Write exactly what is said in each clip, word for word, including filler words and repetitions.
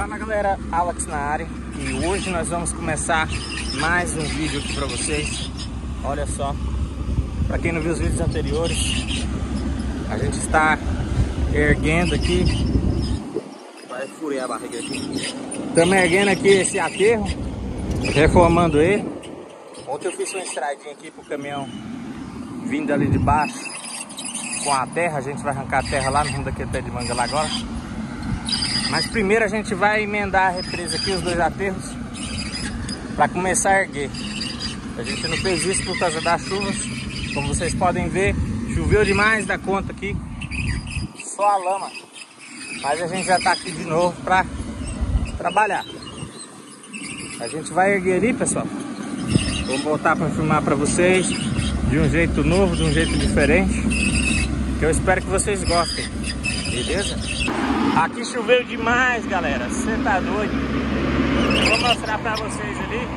Fala galera, Alex na área e hoje nós vamos começar mais um vídeo aqui pra vocês. Olha só, pra quem não viu os vídeos anteriores, a gente está erguendo aqui, vai furar a barriga aqui. Estamos erguendo aqui esse aterro, reformando ele. Ontem eu fiz uma estradinha aqui pro caminhão vindo ali de baixo com a terra. A gente vai arrancar a terra lá no rumo daquele pé de manga lá agora. Mas primeiro a gente vai emendar a represa aqui, os dois aterros, para começar a erguer. A gente não fez isso por causa das chuvas. Como vocês podem ver, choveu demais da conta aqui, só a lama. Mas a gente já está aqui de novo para trabalhar. A gente vai erguer ali, pessoal. Vou voltar para filmar para vocês de um jeito novo, de um jeito diferente, que eu espero que vocês gostem, beleza? Aqui choveu demais, galera, você tá doido? Vou mostrar pra vocês ali.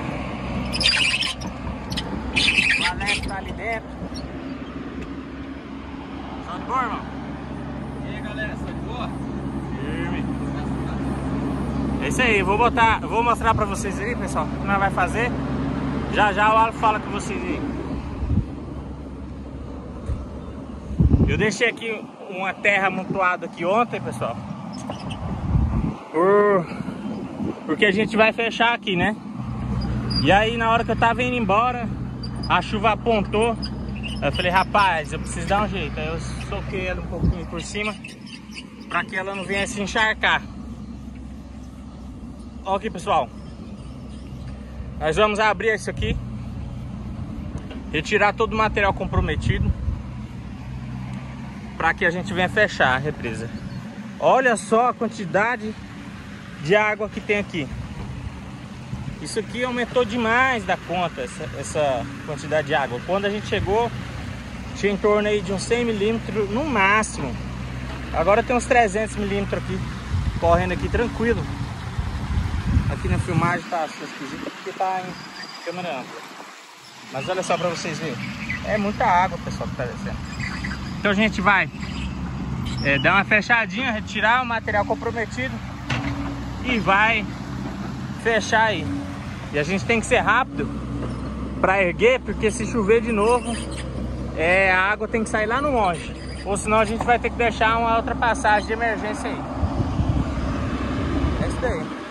O Alex tá ali dentro. Só de boa, irmão? E aí, galera, só de boa? Firme. É isso aí, vou botar, vou mostrar pra vocês ali, pessoal, o que nós vai fazer. Já já o Alo fala com vocês aí. Eu deixei aqui uma terra amontoada aqui ontem, pessoal. Por... Porque a gente vai fechar aqui, né? E aí na hora que eu tava indo embora, a chuva apontou. Eu falei, rapaz, eu preciso dar um jeito. Aí eu soquei ela um pouquinho por cima, pra que ela não venha se encharcar. Olha aqui, pessoal. Nós vamos abrir isso aqui, retirar todo o material comprometido, para que a gente venha fechar a represa. Olha só a quantidade de água que tem aqui. Isso aqui aumentou demais da conta, essa, essa quantidade de água. Quando a gente chegou, tinha em torno aí de uns cem milímetros no máximo. Agora tem uns trezentos milímetros aqui, correndo aqui tranquilo. Aqui na filmagem tá esquisito porque tá em câmera ampla. Mas olha só para vocês verem. É muita água, pessoal, que tá descendo. Então a gente vai é, dar uma fechadinha, retirar o material comprometido e vai fechar aí. E a gente tem que ser rápido para erguer, porque se chover de novo, é, a água tem que sair lá no longe. Ou senão a gente vai ter que deixar uma outra passagem de emergência aí. É isso daí.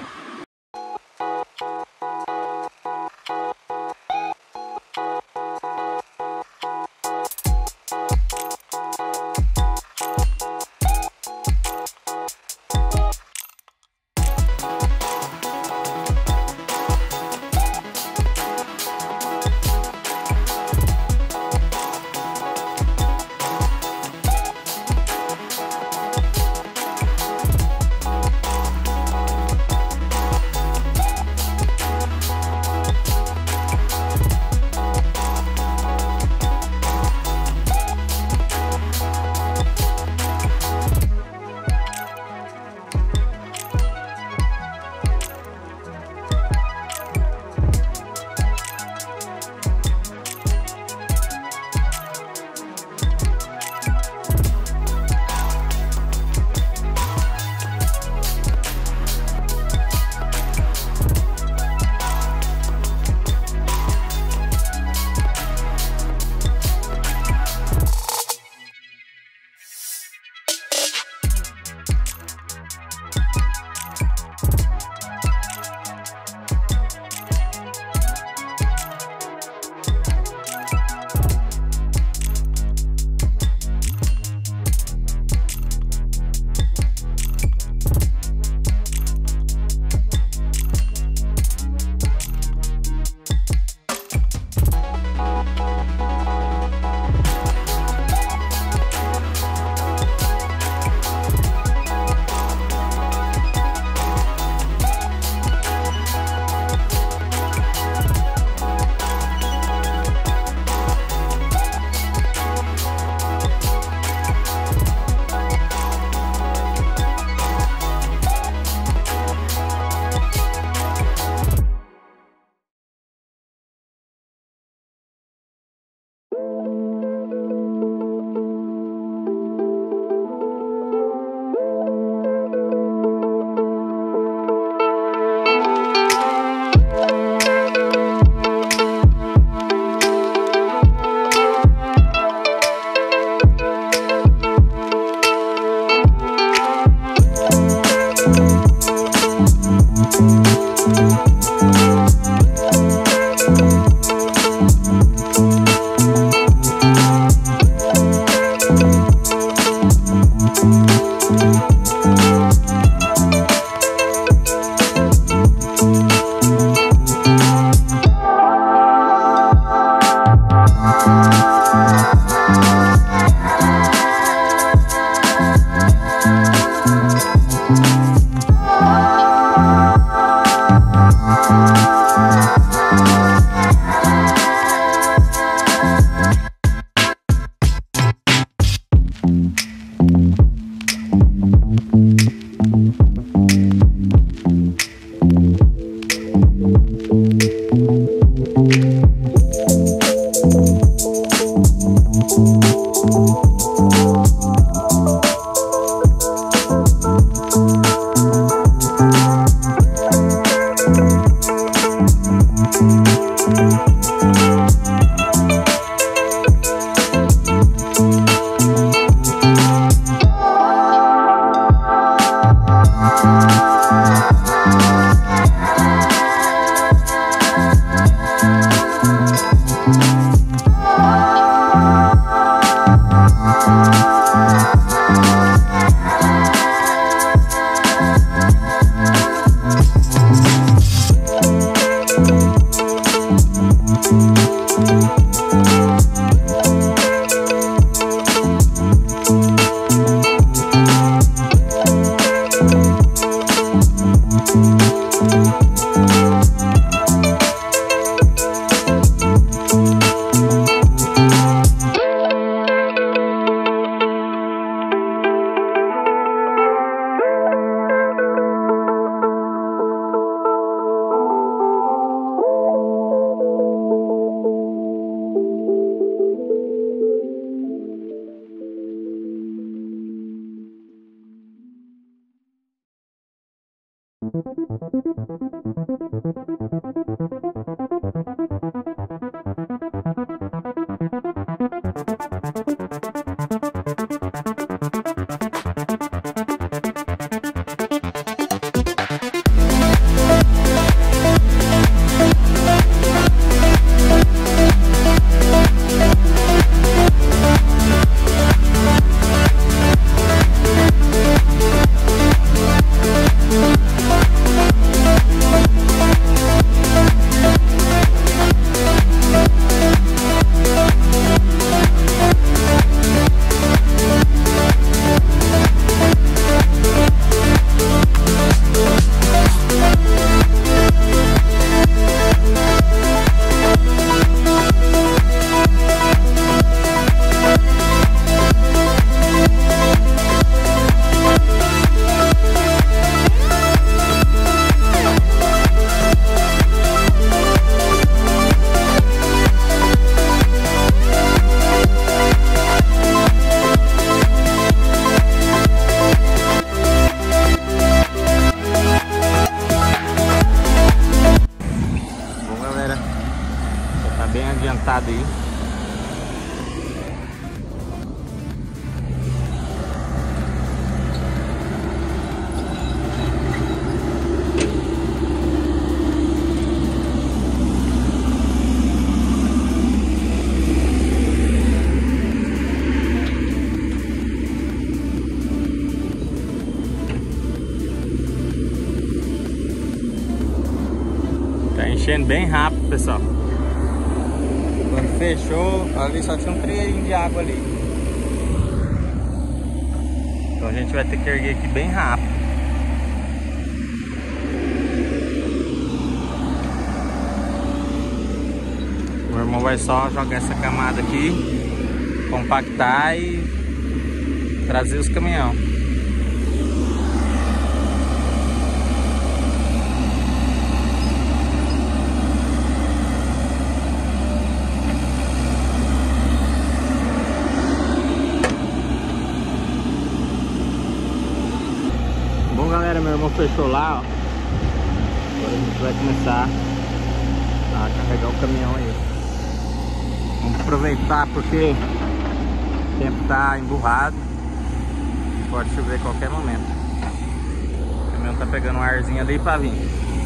Aí. Tá enchendo bem rápido, pessoal. Quando fechou, ali só tinha um trielinho de água ali. Então a gente vai ter que erguer aqui bem rápido. O meu irmão vai só jogar essa camada aqui, compactar e trazer os caminhões. Galera, meu irmão fechou lá, ó. Agora a gente vai começar a carregar o caminhão aí. Vamos aproveitar porque o tempo tá emburrado, pode chover a qualquer momento. O caminhão tá pegando um arzinho ali pra vir.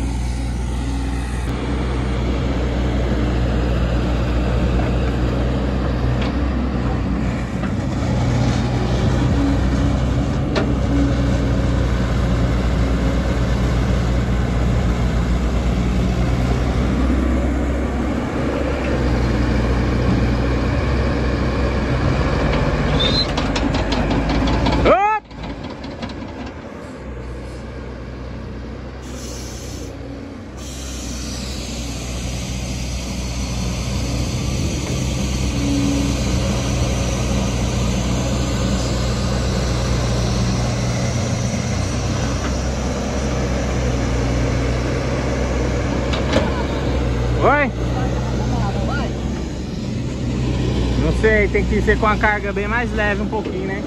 Oi? Não sei, tem que ser com a carga bem mais leve um pouquinho, né?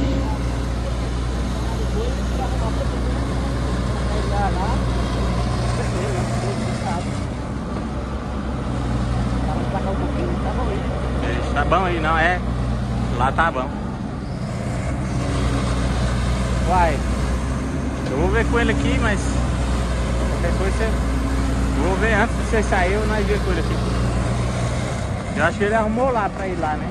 Tá bom aí, não é? Lá tá bom. Vai. Eu vou ver com ele aqui, mas qualquer coisa você... Vou ver antes de você sair, nós ver com ele aqui. Eu acho que ele arrumou lá pra ir lá, né?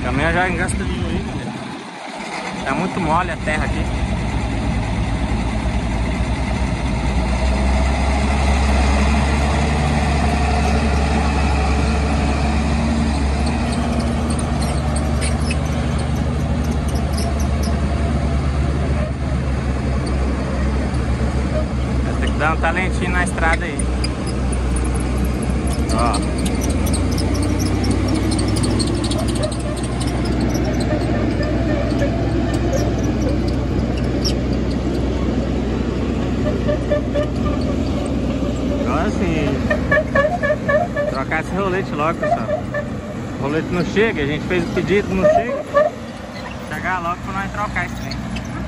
caminhão já engasta de aí, galera. Tá muito mole a terra aqui. Tem que dar um talentinho na estrada aí. Ó. Agora sim, trocar esse rolete logo, pessoal. O rolete não chega, a gente fez o pedido, não chega. Chegar logo pra nós trocar esse trem.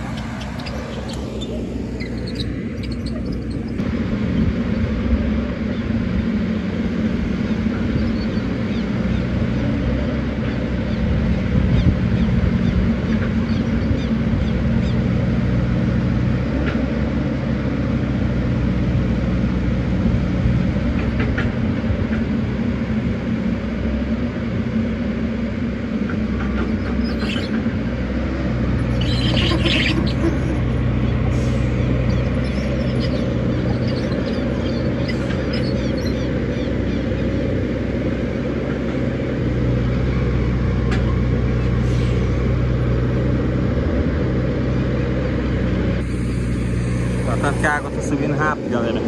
Tanto que a água tá subindo rápido, galera.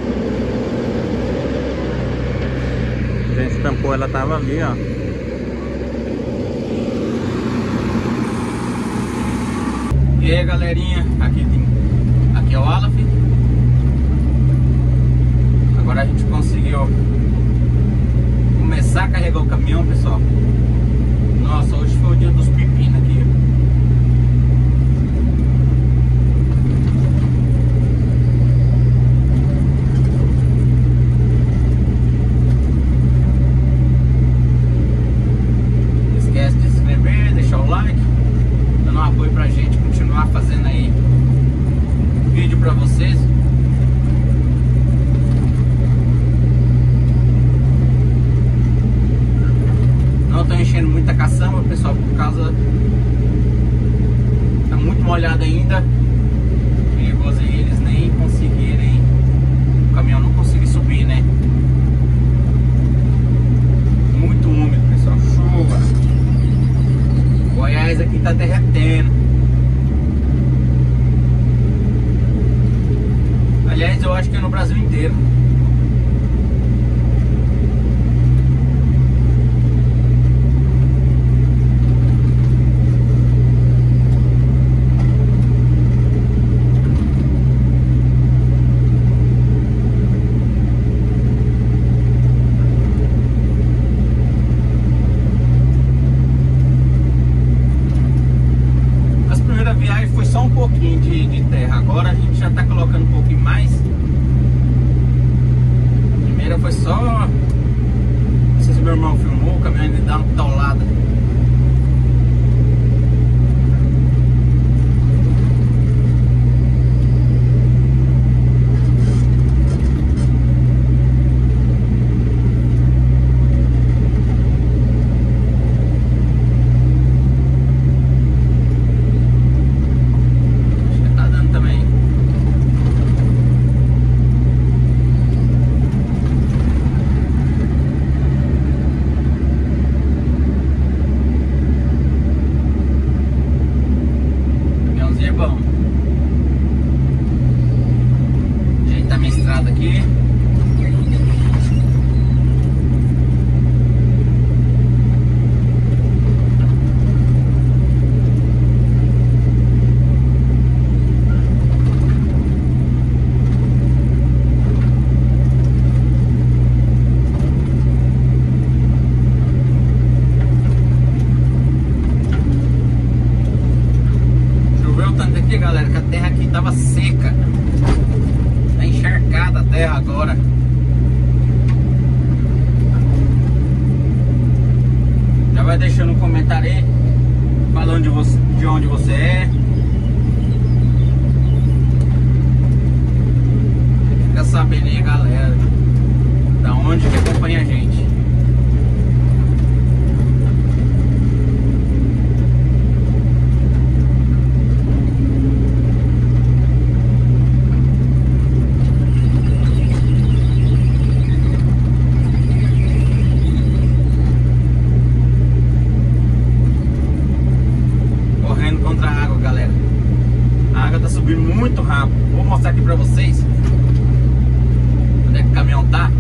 A gente tampou, ela tava ali, ó. E aí, galerinha, aqui, tem, aqui é o Alaf. Agora a gente conseguiu começar a carregar o caminhão, pessoal. Nossa, hoje foi o dia dos pepinos aqui. Apoio pra gente continuar fazendo aí vídeo pra vocês. Não tô enchendo muita caçamba, pessoal, por causa tá muito molhado ainda. Perigoso aí eles nem conseguirem, o caminhão não conseguir subir, né? Muito úmido, pessoal, chuva. Goiás aqui tá derretendo. Aliás, eu acho que é no Brasil inteiro. Foi só um pouquinho de, de terra, agora a gente já tá colocando um pouquinho mais. A primeira foi só, não sei se meu irmão filmou, o caminhão ele dá uma tolada. Aqui choveu tanto aqui, galera, que a terra aqui tava seca. Tá encharcada a terra agora. Já vai deixando um comentário aí, falando de, você, de onde você é. Fica sabendo aí, galera, da onde que acompanha a gente. mostrar aqui pra vocês onde é que o caminhão tá.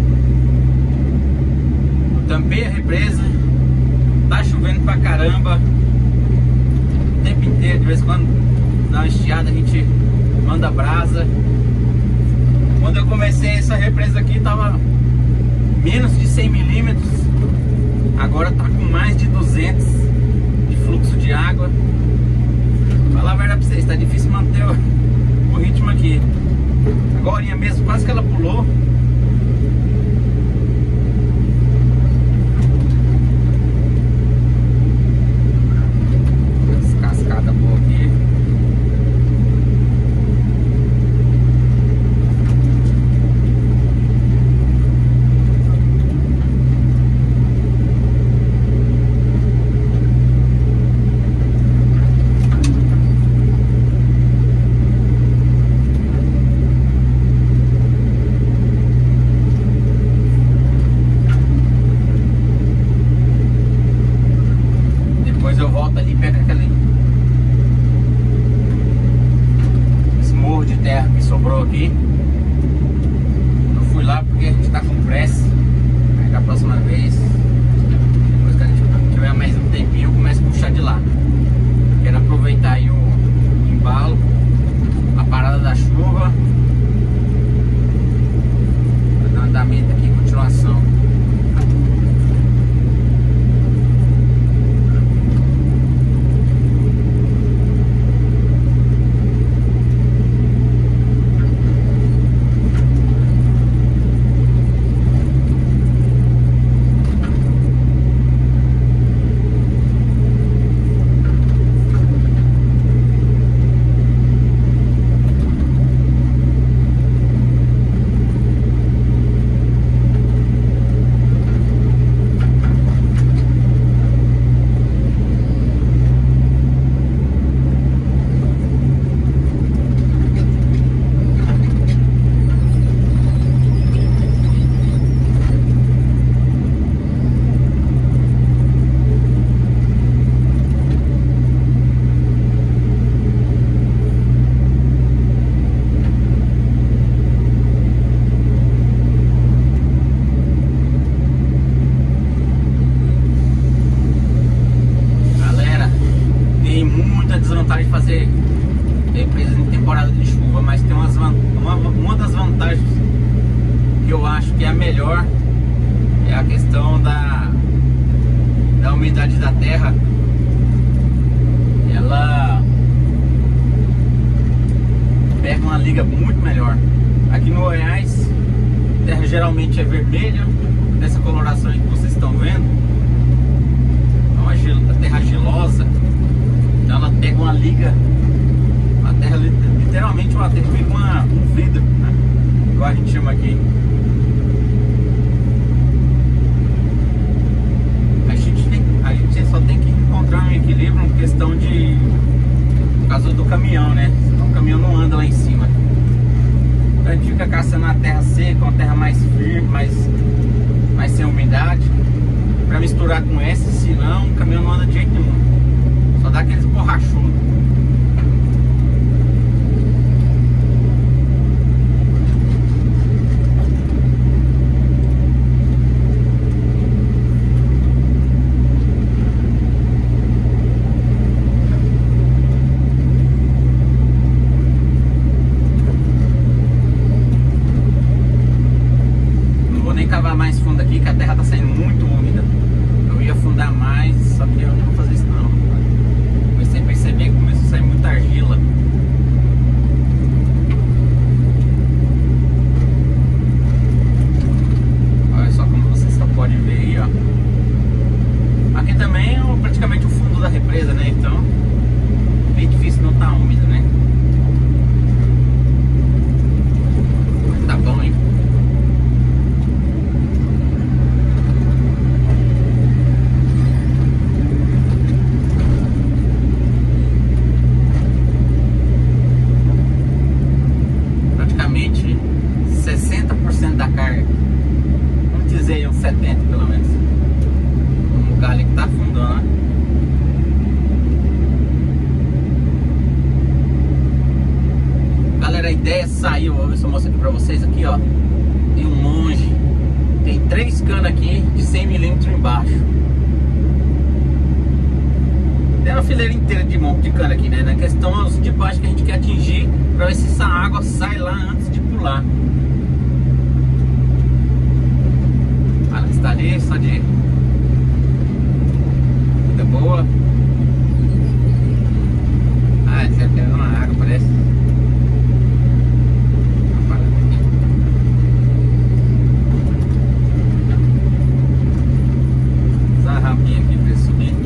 Eu tampei a represa, tá chovendo pra caramba o tempo inteiro. De vez em quando dá uma estiada, a gente manda brasa. Quando eu comecei essa represa aqui tava menos de cem milímetros, agora tá com mais de duzentos de fluxo de água. Falar a verdade pra vocês, tá difícil manter o, o ritmo aqui. Agora mesmo, quase que ela pulou. Cascada boa aqui. Eu volto ali e pego aquele esse morro de terra que sobrou aqui. Eu fui lá porque a gente tá com pressa. Aí da próxima vez, depois que a gente tiver mais um tempinho, eu começo a puxar de lá. Quero aproveitar aí o embalo, a parada da chuva, pra dar andamento aqui em continuação. Desvantagem de fazer represas em temporada de chuva, mas tem umas, uma, uma das vantagens que eu acho que é a melhor é a questão da, da umidade da terra. Ela pega uma liga muito melhor. Aqui no Goiás, a terra geralmente é vermelha, dessa coloração aí que vocês estão vendo, é uma terra gelosa. Então ela pega uma liga, a terra literalmente uma terra fica uma, um vidro, né? Igual a gente chama aqui. A gente, tem, a gente só tem que encontrar um equilíbrio em questão de, por causa do caminhão, né? Senão o caminhão não anda lá em cima. Então a gente fica caçando a terra seca, uma terra mais firme, mais, mais sem umidade, para misturar com essa, senão o caminhão não anda de jeito nenhum. Só dá aqueles borrachudos. Não vou nem cavar mais fundo aqui, que a terra tá saindo muito úmida. Eu ia afundar mais, só que eu não vou fazer isso não. Comecei a perceber que começou a sair muita argila. Olha só como vocês só podem ver aí, ó. Aqui também é praticamente o fundo da represa, né? Então, bem difícil não estar úmido, né? Tá bom, hein? sessenta por cento da carga, vamos dizer uns setenta pelo menos. Um lugar ali que tá afundando, né? ideia saiu, vou ver se eu mostro aqui pra vocês aqui, ó. Tem um monge, tem três canas aqui de cem milímetros embaixo. Tem uma fileira inteira de monte de cana aqui, né? Na questão é os de baixo que a gente quer atingir pra ver se essa água sai lá antes de pular. Ela está ali, só de vida boa. Ah, essa é pegando uma água, parece. Essa rapinha aqui pra subir.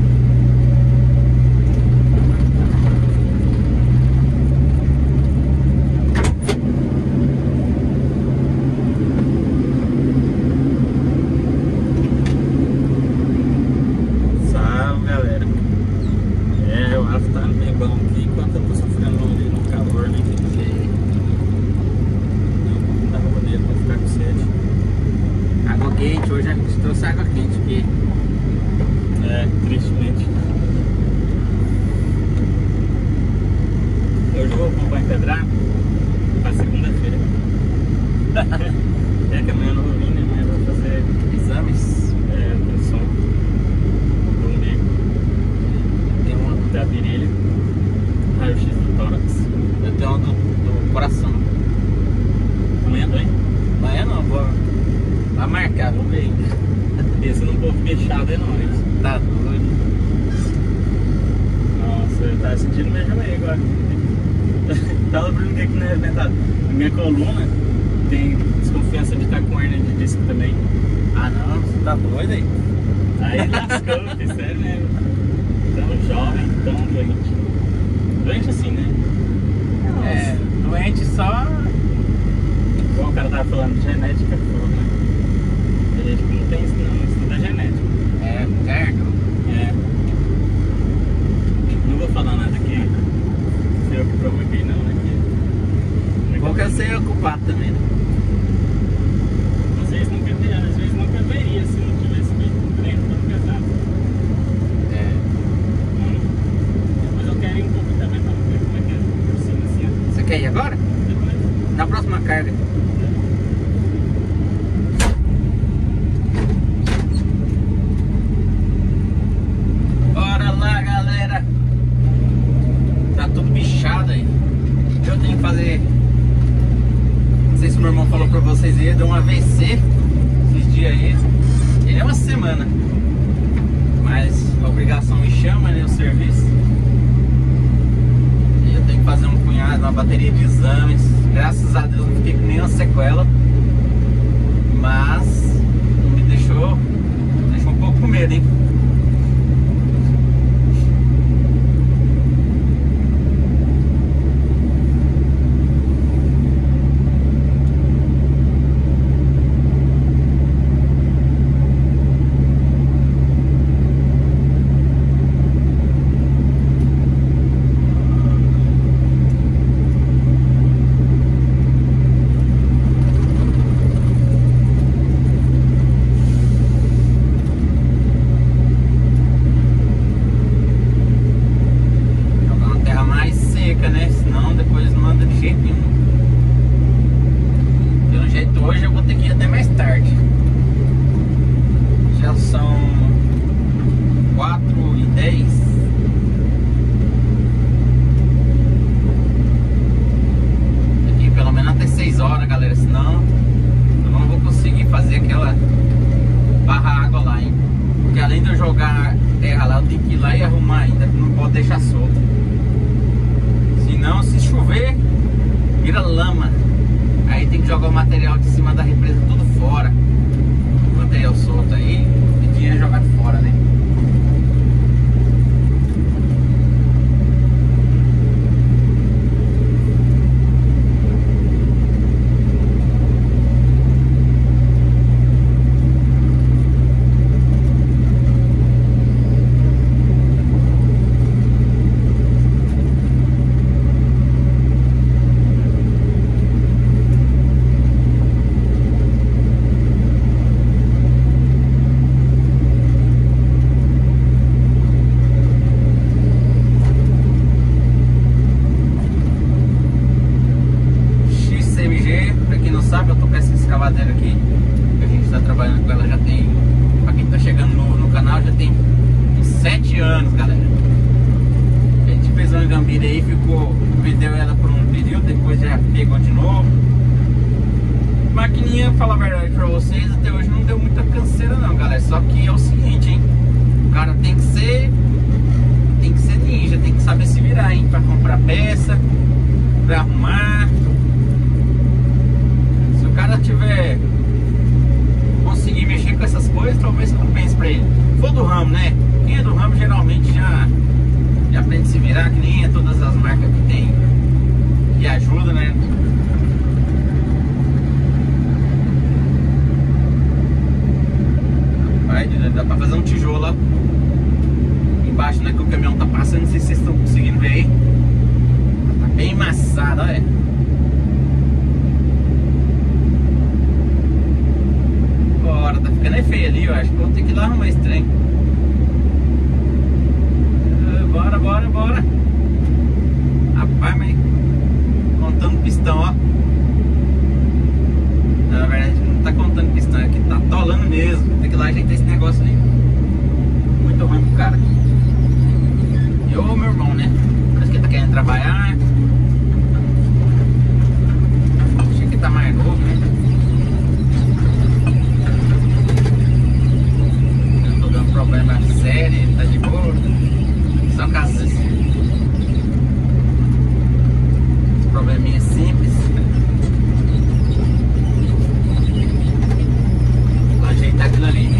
Hoje a gente trouxe água quente aqui. É, tristemente. Hoje eu vou comprar empedrar pra segunda-feira. É que amanhã eu não vou vir, né? Amanhã eu vou fazer Exames. É, ultrassom do umbigo. Tem uma da virilha, raio-x do tórax. Eu tenho uma do, do coração. Amanhã dois? Amanhã não, vou. Vai marcar, vamos ver. Esse não povo fechado é nóis. Tá doido. Nossa, eu tava sentindo meu joelho agora. Tava brincando aqui na arrebentada. A minha coluna tem desconfiança de estar com hernia de disco também. Ah não, você tá doido aí? Aí lascou, filho, sério mesmo. Tão jovem, tão doente. Doente assim, né? Nossa. É, doente só. Igual o cara tava falando, genética é foda, né? A gente não tem isso não, isso tudo é genético. É, cargo. É. Não vou falar nada aqui. Se eu que provoquei não, né? Que... Qual que eu sei ocupado também, né? Vocês nunca teriam, às vezes nunca veria se não tivesse feito treino tão pesado. É. Hum. Depois eu quero ir um pouco também pra ver como é que é por cima assim, ó. Você quer ir agora? Depois. Na próxima carga. Bora lá, galera. Tá tudo bichado aí. Eu tenho que fazer. Não sei se meu irmão falou pra vocês aí, deu um A V C esses dias aí. Ele é uma semana. Mas a obrigação me chama, né? O serviço. E eu tenho que fazer um punhado, uma bateria de exames. Graças a Deus não fiquei com nenhuma sequela. Mas me deixou. Deixou um pouco com medo, hein? Hoje eu vou ter que ir até mais tarde. Já são quatro e dez. Aqui pelo menos até seis horas, galera. Senão eu não vou conseguir fazer aquela barra água lá, hein? Porque além de eu jogar terra lá, eu tenho que ir lá e arrumar ainda. Não pode deixar solto. Senão, se chover, vira lama. Aí tem que jogar o material de cima da represa tudo fora. trabalhando com ela já tem, pra quem tá chegando no, no canal, já tem uns sete anos, galera. A gente fez uma gambira aí, ficou, vendeu ela por um período, depois já pegou de novo. Maquininha, falar a verdade pra vocês, até hoje não deu muita canseira não, galera. Só que é o seguinte, hein, o cara tem que ser, tem que ser ninja, tem que saber se virar, hein, pra comprar peça, pra arrumar. Se o cara tiver, conseguir mexer com essas coisas, talvez compense pra ele. Se for do ramo, né, quem é do ramo geralmente já, já aprende a se virar, que nem é todas as marcas que tem, que ajuda, né. Dá pra fazer um tijolo lá embaixo, né, que o caminhão tá passando. Não sei se vocês estão conseguindo ver aí. Tá bem amassado, olha. Bora, tá ficando feio ali, eu acho que vou ter que ir lá arrumar esse trem. Bora, bora, bora. Rapaz, mas contando pistão, ó. Na verdade não tá contando pistão, é que tá atolando mesmo. Tem que ir lá ajeitar esse negócio ali. Muito ruim pro cara. E ô meu irmão, né? Parece que ele tá querendo trabalhar. Achei que tá mais novo, né? Eu tô dando problema sério, ele tá de boa. Só caso esse probleminha simples. Ajeitar aquilo ali.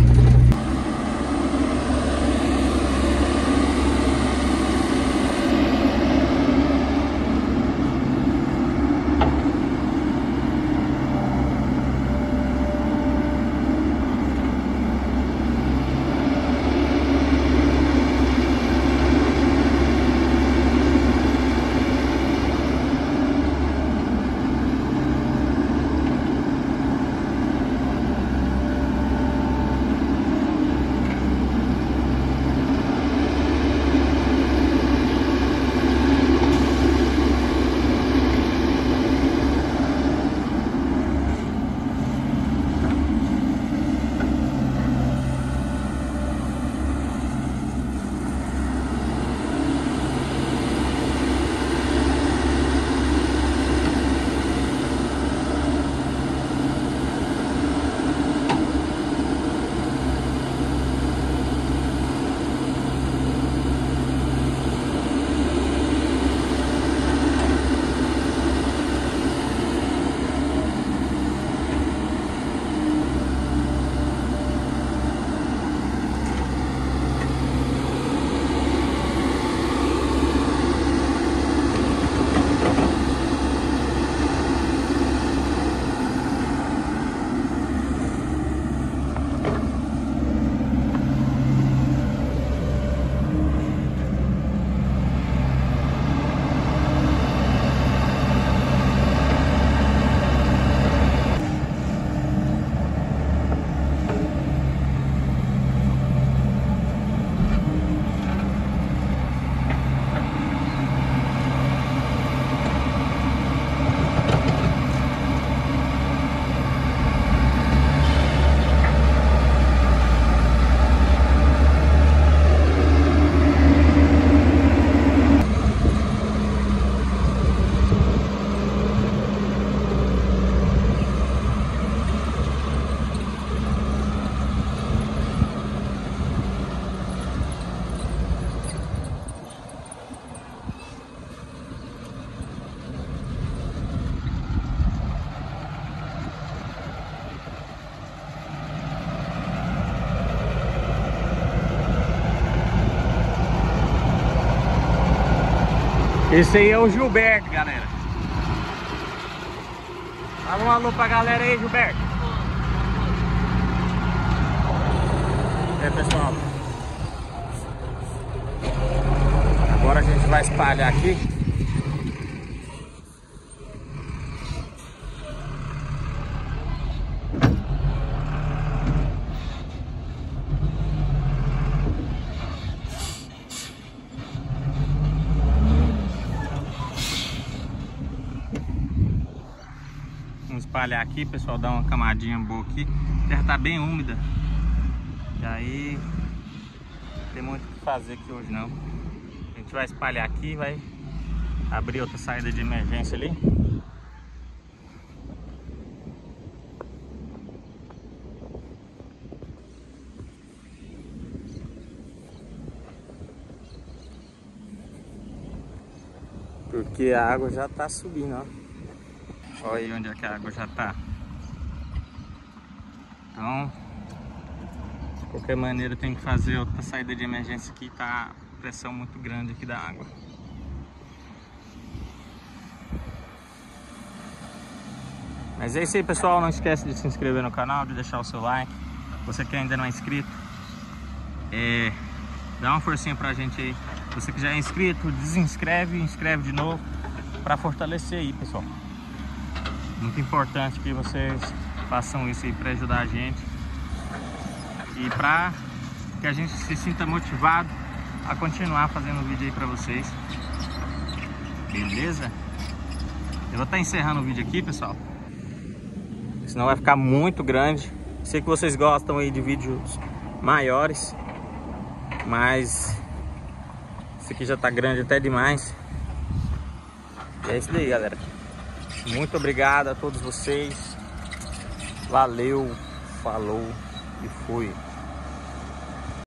Esse aí é o Gilberto, galera. Dá um alô pra galera aí, Gilberto. É, pessoal. Agora a gente vai espalhar aqui. Vamos espalhar aqui, pessoal, dar uma camadinha boa aqui. A terra tá bem úmida. E aí, não tem muito o que fazer aqui hoje não. A gente vai espalhar aqui, vai abrir outra saída de emergência ali. Porque a água já tá subindo, ó. Olha aí onde é que a água já tá. Então, de qualquer maneira tem que fazer outra saída de emergência aqui. Tá pressão muito grande aqui da água. Mas é isso aí, pessoal. Não esquece de se inscrever no canal, de deixar o seu like. Você que ainda não é inscrito, é, dá uma forcinha pra gente aí. Você que já é inscrito, desinscreve e inscreve de novo para fortalecer aí, pessoal. Muito importante que vocês façam isso aí para ajudar a gente e para que a gente se sinta motivado a continuar fazendo vídeo aí para vocês. Beleza? Eu vou estar encerrando o vídeo aqui, pessoal, senão vai ficar muito grande. Sei que vocês gostam aí de vídeos maiores, mas esse aqui já tá grande até demais. E é isso daí, galera. Muito obrigado a todos vocês. Valeu, falou e fui.